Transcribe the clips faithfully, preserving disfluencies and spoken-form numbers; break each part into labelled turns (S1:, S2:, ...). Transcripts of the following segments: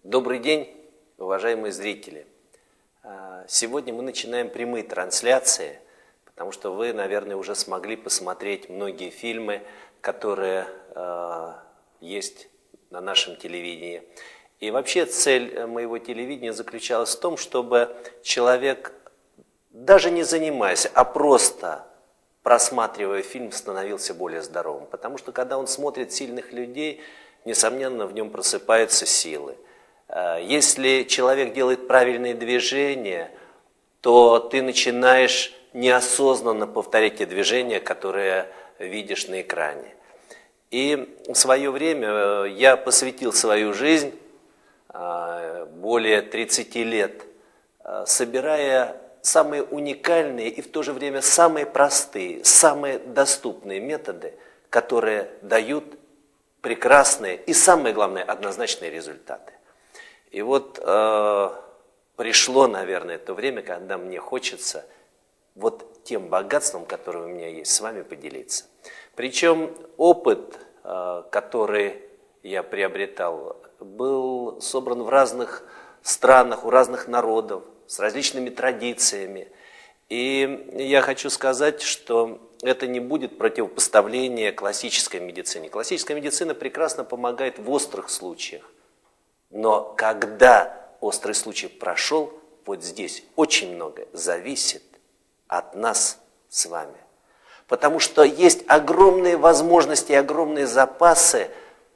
S1: Добрый день, уважаемые зрители! Сегодня мы начинаем прямые трансляции, потому что вы, наверное, уже смогли посмотреть многие фильмы, которые э, есть на нашем телевидении. И вообще цель моего телевидения заключалась в том, чтобы человек, даже не занимаясь, а просто просматривая фильм, становился более здоровым. Потому что когда он смотрит сильных людей, несомненно, в нем просыпаются силы. Если человек делает правильные движения, то ты начинаешь неосознанно повторять те движения, которые видишь на экране. И в свое время я посвятил свою жизнь, более тридцати лет, собирая самые уникальные и в то же время самые простые, самые доступные методы, которые дают прекрасные и, самое главное, однозначные результаты. И вот э, пришло, наверное, то время, когда мне хочется вот тем богатством, которое у меня есть, с вами поделиться. Причем опыт, э, который я приобретал, был собран в разных странах, у разных народов, с различными традициями. И я хочу сказать, что это не будет противопоставление классической медицине. Классическая медицина прекрасно помогает в острых случаях. Но когда острый случай прошел, вот здесь очень многое зависит от нас с вами. Потому что есть огромные возможности и огромные запасы,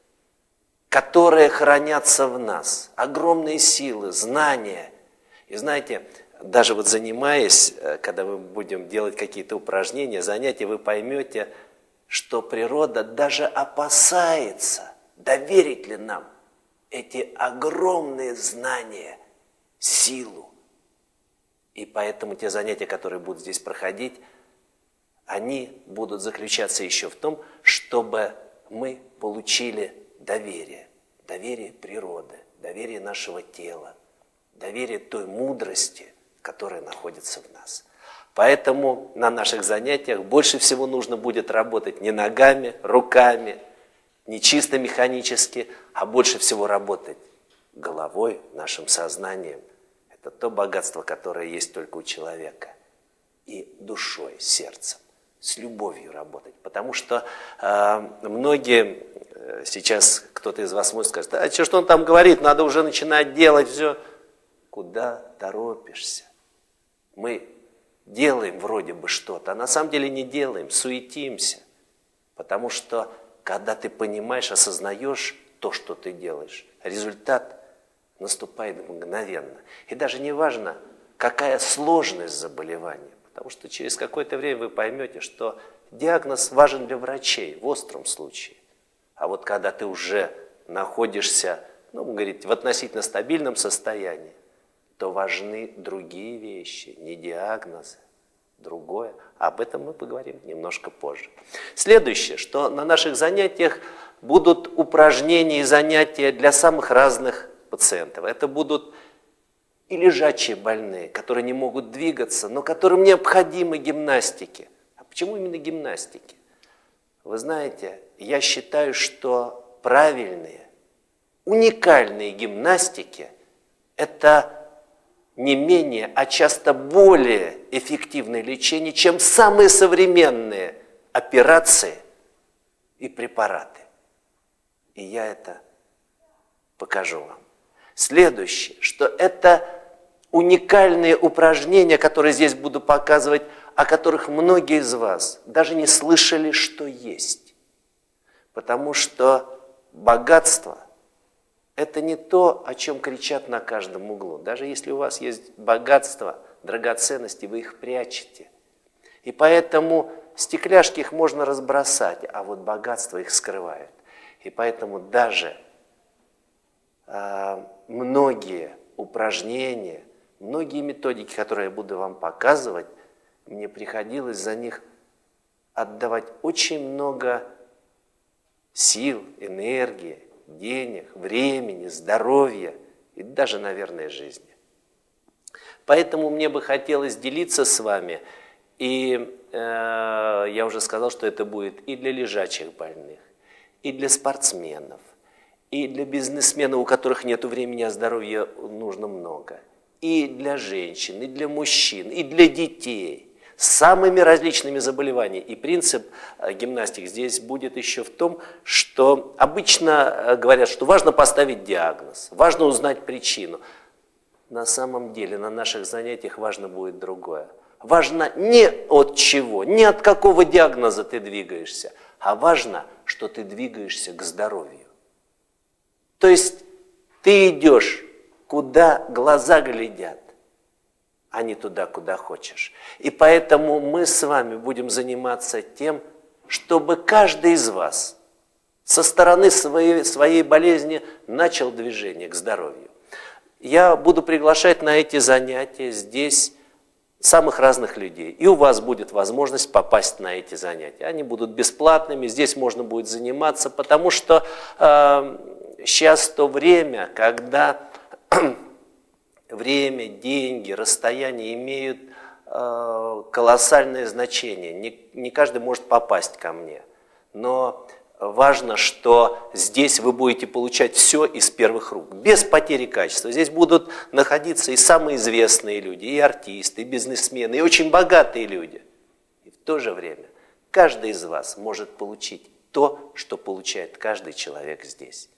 S1: которые хранятся в нас. Огромные силы, знания. И знаете, даже вот занимаясь, когда мы будем делать какие-то упражнения, занятия, вы поймете, что природа даже опасается, доверить ли нам эти огромные знания, силу. И поэтому те занятия, которые будут здесь проходить, они будут заключаться еще в том, чтобы мы получили доверие. Доверие природы, доверие нашего тела, доверие той мудрости, которая находится в нас. Поэтому на наших занятиях больше всего нужно будет работать не ногами, руками, не чисто механически, а больше всего работать головой, нашим сознанием. Это то богатство, которое есть только у человека. И душой, сердцем, с любовью работать. Потому что э, многие, э, сейчас кто-то из вас может сказать, а что он там говорит, надо уже начинать делать все. Куда торопишься? Мы делаем вроде бы что-то, а на самом деле не делаем, суетимся. Потому что когда ты понимаешь, осознаешь то, что ты делаешь, результат наступает мгновенно. И даже не важно, какая сложность заболевания, потому что через какое-то время вы поймете, что диагноз важен для врачей в остром случае. А вот когда ты уже находишься, ну, говорить, в относительно стабильном состоянии, то важны другие вещи, не диагнозы, другое. Об этом мы поговорим немножко позже. Следующее, что на наших занятиях будут упражнения и занятия для самых разных пациентов. Это будут и лежачие больные, которые не могут двигаться, но которым необходимы гимнастики. А почему именно гимнастики? Вы знаете, я считаю, что правильные, уникальные гимнастики – это не менее, а часто более эффективное лечение, чем самые современные операции и препараты. И я это покажу вам. Следующее, что это уникальные упражнения, которые здесь буду показывать, о которых многие из вас даже не слышали, что есть. Потому что богатство – это не то, о чем кричат на каждом углу. Даже если у вас есть богатство, драгоценности, вы их прячете. И поэтому стекляшки их можно разбросать, а вот богатство их скрывает. И поэтому даже э, многие упражнения, многие методики, которые я буду вам показывать, мне приходилось за них отдавать очень много сил, энергии, денег, времени, здоровья и даже, наверное, жизни. Поэтому мне бы хотелось делиться с вами, и э, я уже сказал, что это будет и для лежачих больных, и для спортсменов, И для бизнесменов, у которых нет времени, а здоровья нужно много. И для женщин, и для мужчин, и для детей. С самыми различными заболеваниями. И принцип гимнастики здесь будет еще в том, что обычно говорят, что важно поставить диагноз, важно узнать причину. На самом деле на наших занятиях важно будет другое. Важно не от чего, не от какого диагноза ты двигаешься, а важно, что ты двигаешься к здоровью. То есть ты идешь, куда глаза глядят, а не туда, куда хочешь. И поэтому мы с вами будем заниматься тем, чтобы каждый из вас со стороны своей, своей болезни начал движение к здоровью. Я буду приглашать на эти занятия здесь самых разных людей. И у вас будет возможность попасть на эти занятия. Они будут бесплатными, здесь можно будет заниматься, потому что э, сейчас то время, когда время, деньги, расстояние имеют э, колоссальное значение. Не, не каждый может попасть ко мне. Но важно, что здесь вы будете получать все из первых рук, без потери качества. Здесь будут находиться и самые известные люди, и артисты, и бизнесмены, и очень богатые люди. И в то же время каждый из вас может получить то, что получает каждый человек здесь.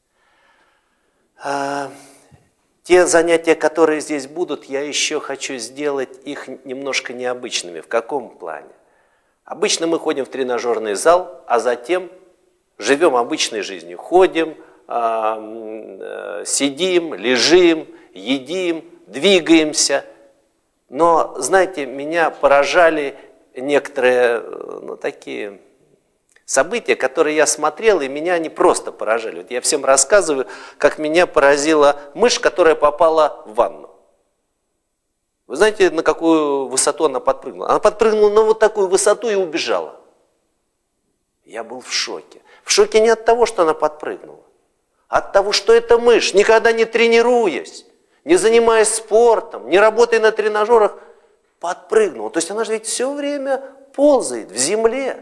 S1: А, те занятия, которые здесь будут, я еще хочу сделать их немножко необычными. В каком плане? Обычно мы ходим в тренажерный зал, а затем живем обычной жизнью. Ходим, э, э, сидим, лежим, едим, двигаемся. Но, знаете, меня поражали некоторые ну, такие события, которые я смотрел, и меня они просто поражали. Вот я всем рассказываю, как меня поразила мышь, которая попала в ванну. Вы знаете, на какую высоту она подпрыгнула? Она подпрыгнула на вот такую высоту и убежала. Я был в шоке. В шоке не от того, что она подпрыгнула, а от того, что эта мышь, никогда не тренируясь, не занимаясь спортом, не работая на тренажерах, подпрыгнула. То есть она же ведь все время ползает в земле.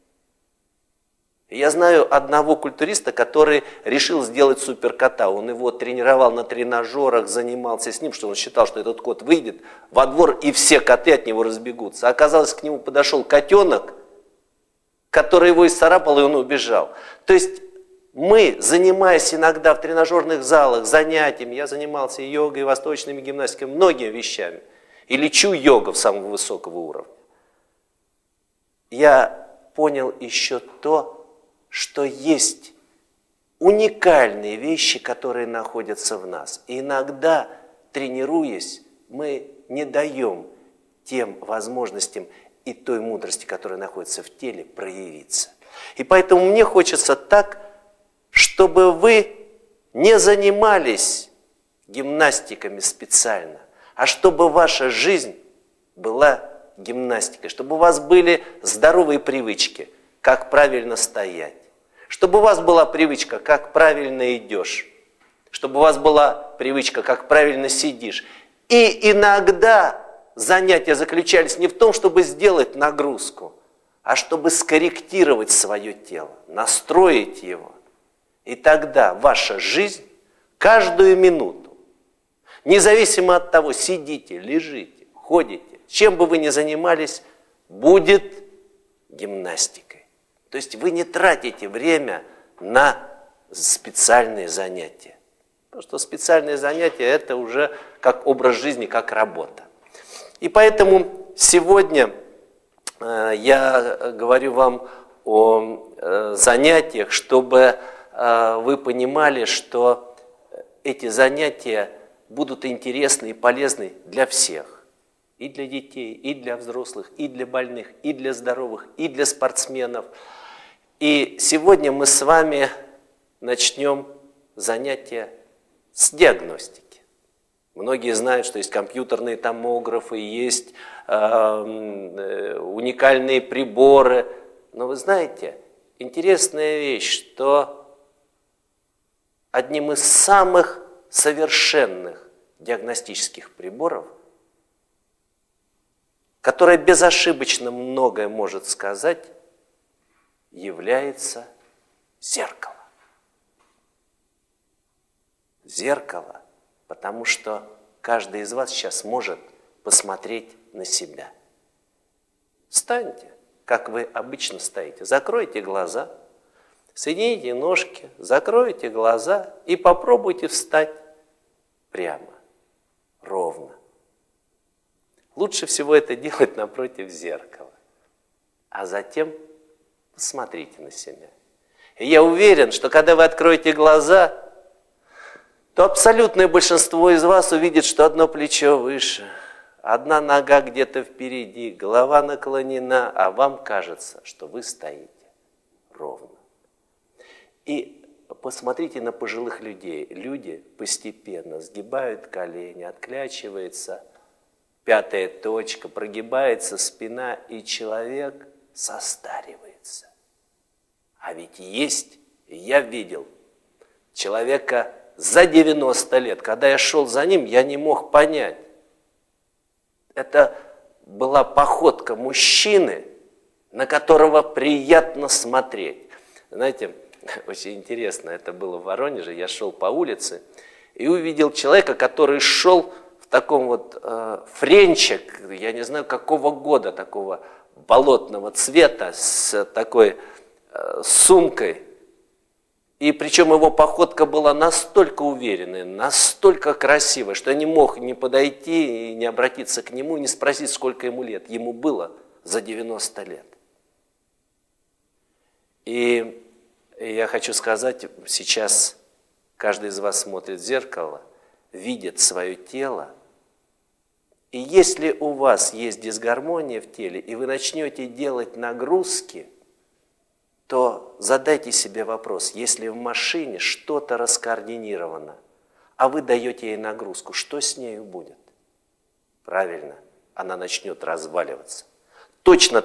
S1: Я знаю одного культуриста, который решил сделать суперкота. Он его тренировал на тренажерах, занимался с ним, что он считал, что этот кот выйдет во двор, и все коты от него разбегутся. Оказалось, к нему подошел котенок, который его исцарапал, и он убежал. То есть мы, занимаясь иногда в тренажерных залах занятиями, я занимался и йогой, и восточными гимнастиками, многими вещами, и лечу йогу самого высокого уровня. Я понял еще то, что есть уникальные вещи, которые находятся в нас. И иногда, тренируясь, мы не даем тем возможностям и той мудрости, которая находится в теле, проявиться. И поэтому мне хочется так, чтобы вы не занимались гимнастиками специально, а чтобы ваша жизнь была гимнастикой, чтобы у вас были здоровые привычки, как правильно стоять, чтобы у вас была привычка, как правильно идешь, чтобы у вас была привычка, как правильно сидишь. И иногда занятия заключались не в том, чтобы сделать нагрузку, а чтобы скорректировать свое тело, настроить его. И тогда ваша жизнь каждую минуту, независимо от того, сидите, лежите, ходите, чем бы вы ни занимались, будет гимнастикой. То есть вы не тратите время на специальные занятия. Потому что специальные занятия – это уже как образ жизни, как работа. И поэтому сегодня э, я говорю вам о э, занятиях, чтобы э, вы понимали, что эти занятия будут интересны и полезны для всех. И для детей, и для взрослых, и для больных, и для здоровых, и для спортсменов. И сегодня мы с вами начнем занятия с диагностики. Многие знают, что есть компьютерные томографы, есть э, э, уникальные приборы. Но вы знаете, интересная вещь, что одним из самых совершенных диагностических приборов, которое безошибочно многое может сказать, является зеркало. зеркало, потому что каждый из вас сейчас может посмотреть на себя. Встаньте, как вы обычно стоите, закройте глаза, соедините ножки, закройте глаза и попробуйте встать прямо, ровно. Лучше всего это делать напротив зеркала, а затем посмотрите на себя. И я уверен, что когда вы откроете глаза, то абсолютное большинство из вас увидит, что одно плечо выше, одна нога где-то впереди, голова наклонена, а вам кажется, что вы стоите ровно. И посмотрите на пожилых людей. Люди постепенно сгибают колени, отклячивается пятая точка, прогибается спина, и человек состаривается. А ведь есть, я видел человека за девяносто лет. Когда я шел за ним, я не мог понять. Это была походка мужчины, на которого приятно смотреть. Знаете, очень интересно, это было в Воронеже, я шел по улице и увидел человека, который шел в таком вот э, френчик, я не знаю какого года, такого болотного цвета, с такой э, сумкой. И причем его походка была настолько уверенная, настолько красивая, что я не мог не подойти и не обратиться к нему, и не спросить, сколько ему лет. Ему было за девяносто лет. И я хочу сказать, сейчас каждый из вас смотрит в зеркало, видит свое тело. И если у вас есть дисгармония в теле, и вы начнете делать нагрузки, то задайте себе вопрос, если в машине что-то раскоординировано, а вы даете ей нагрузку, что с нею будет? Правильно, она начнет разваливаться. Точно.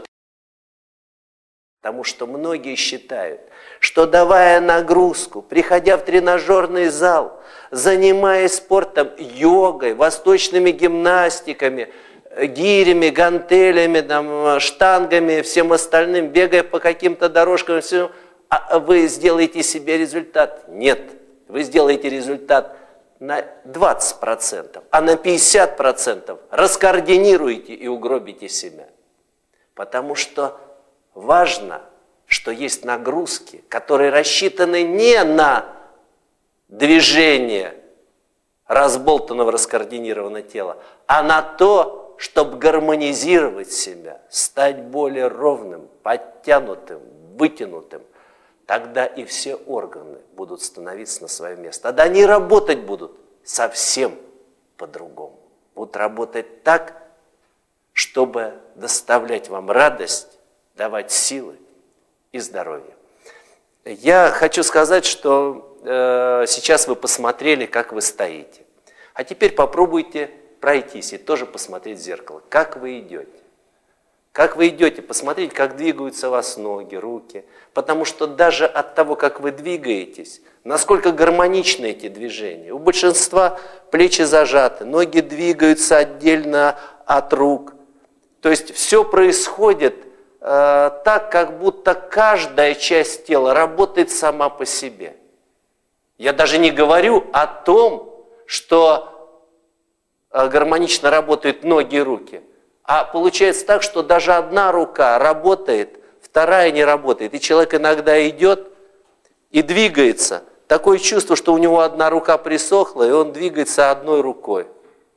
S1: Потому что многие считают, что давая нагрузку, приходя в тренажерный зал, занимаясь спортом, йогой, восточными гимнастиками, гирями, гантелями, там, штангами, всем остальным, бегая по каким-то дорожкам, все, а вы сделаете себе результат. Нет, вы сделаете результат на двадцать процентов, а на пятьдесят процентов раскоординируете и угробите себя. Потому что важно, что есть нагрузки, которые рассчитаны не на движение разболтанного, раскоординированного тела, а на то, чтобы гармонизировать себя, стать более ровным, подтянутым, вытянутым. Тогда и все органы будут становиться на свое место. Тогда они работать будут совсем по-другому. Будут работать так, чтобы доставлять вам радость, давать силы и здоровье. Я хочу сказать, что э, сейчас вы посмотрели, как вы стоите. А теперь попробуйте пройтись и тоже посмотреть в зеркало. Как вы идете? Как вы идете? Посмотрите, как двигаются у вас ноги, руки. Потому что даже от того, как вы двигаетесь, насколько гармоничны эти движения. У большинства плечи зажаты, ноги двигаются отдельно от рук. То есть все происходит э, так, как будто каждая часть тела работает сама по себе. Я даже не говорю о том, что гармонично работают ноги и руки. А получается так, что даже одна рука работает, вторая не работает. И человек иногда идет и двигается. Такое чувство, что у него одна рука присохла, и он двигается одной рукой.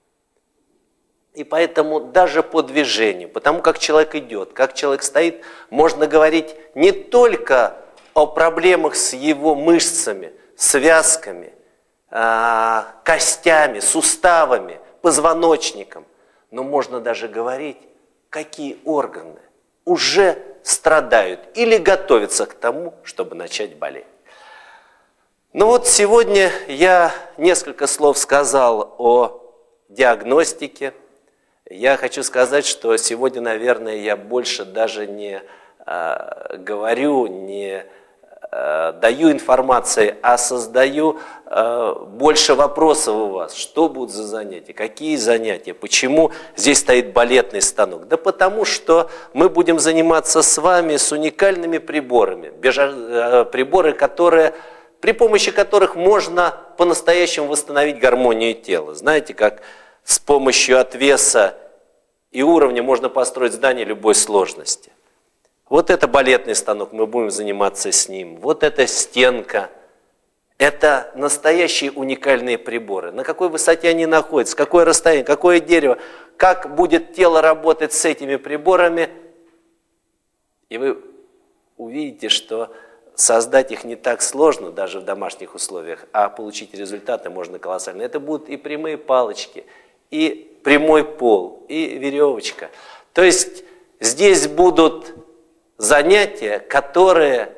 S1: И поэтому даже по движению, потому как человек идет, как человек стоит, можно говорить не только о проблемах с его мышцами, связками, костями, суставами, позвоночником, но можно даже говорить, какие органы уже страдают или готовятся к тому, чтобы начать болеть. Ну вот сегодня я несколько слов сказал о диагностике. Я хочу сказать, что сегодня, наверное, я больше даже не э, говорю, не э, даю информации, а создаю э, больше вопросов у вас. Что будут за занятия, какие занятия, почему здесь стоит балетный станок? Да потому что мы будем заниматься с вами с уникальными приборами, приборы, которые при помощи которых можно по-настоящему восстановить гармонию тела. Знаете, как с помощью отвеса и уровня можно построить здание любой сложности. Вот это балетный станок, мы будем заниматься с ним. Вот эта стенка. Это настоящие уникальные приборы. На какой высоте они находятся, какое расстояние, какое дерево, как будет тело работать с этими приборами. И вы увидите, что создать их не так сложно, даже в домашних условиях, а получить результаты можно колоссально. Это будут и прямые палочки, и прямой пол, и веревочка. То есть здесь будут занятия, которые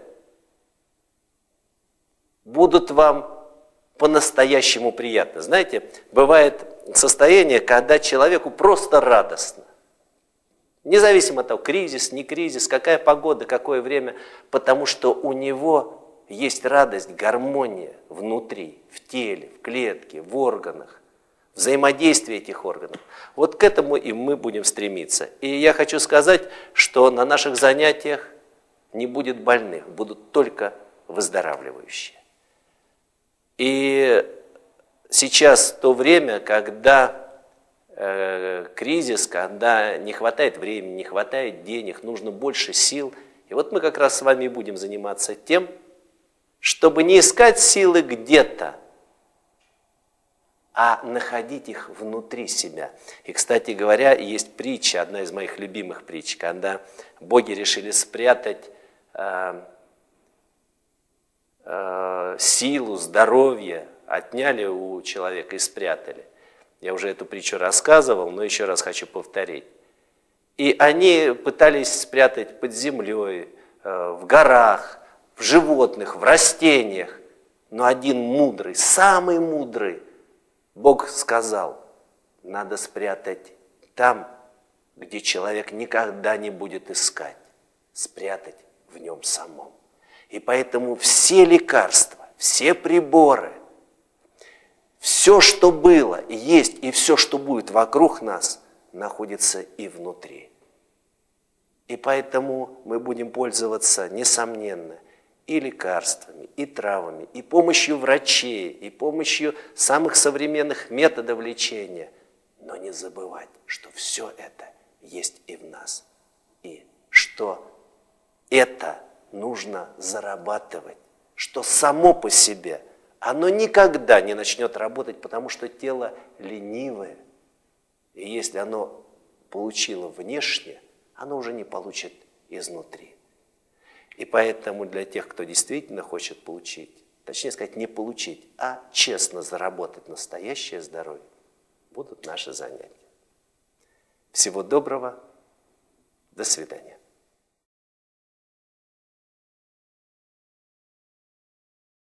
S1: будут вам по-настоящему приятны. Знаете, бывает состояние, когда человеку просто радостно. Независимо от того, кризис, не кризис, какая погода, какое время, потому что у него есть радость, гармония внутри, в теле, в клетке, в органах, взаимодействие этих органов. Вот к этому и мы будем стремиться. И я хочу сказать, что на наших занятиях не будет больных, будут только выздоравливающие. И сейчас то время, когда э, кризис, когда не хватает времени, не хватает денег, нужно больше сил. И вот мы как раз с вами будем заниматься тем, чтобы не искать силы где-то, а находить их внутри себя. И, кстати говоря, есть притча, одна из моих любимых притч, когда боги решили спрятать э, силу, здоровье, отняли у человека и спрятали. Я уже эту притчу рассказывал, но еще раз хочу повторить. И они пытались спрятать под землей, в горах, в животных, в растениях. Но один мудрый, самый мудрый, Бог сказал, надо спрятать там, где человек никогда не будет искать, спрятать в нем самом. И поэтому все лекарства, все приборы, все, что было, и есть, и все, что будет вокруг нас, находится и внутри. И поэтому мы будем пользоваться, несомненно, и лекарствами, и травами, и помощью врачей, и помощью самых современных методов лечения. Но не забывать, что все это есть и в нас. И что это нужно зарабатывать, что само по себе, оно никогда не начнет работать, потому что тело ленивое. И если оно получило внешне, оно уже не получит изнутри. И поэтому для тех, кто действительно хочет получить, точнее сказать, не получить, а честно заработать настоящее здоровье, будут наши занятия. Всего доброго, до свидания.